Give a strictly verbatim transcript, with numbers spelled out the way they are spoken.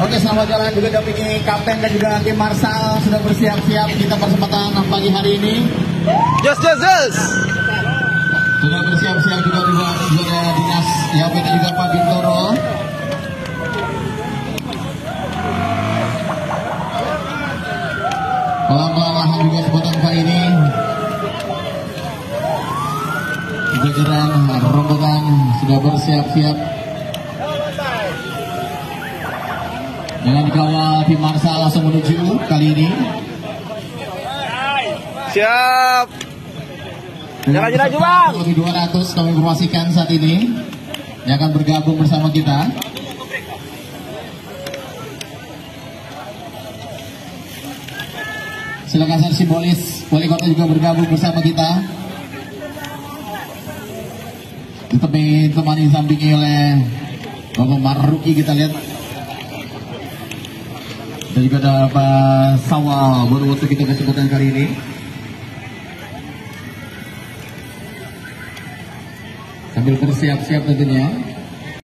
Oke, selamat jalan juga dampingi kapten dan juga tim Marsal sudah bersiap-siap kita persempatan pagi hari ini. Jos, jos, jos. Sudah bersiap-siap juga juga juga dinas Yape dan juga Pak Bintoro. Pelan-pelan lahan juga kesempatan kali ini. Jajaran rombongan sudah bersiap-siap dengan dikawal tim Marsal langsung menuju kali ini. Siap. Jangan laju bang. Lebih dua ratus kami informasikan saat ini yang akan bergabung bersama kita. Silakan saja simbolis wali kota juga bergabung bersama kita. Ditemani disampingi oleh Bapak Maruki, kita lihat. Dan juga ada Pak Sawal baru waktu kita kesempatan kali ini. Sambil bersiap-siap tentunya.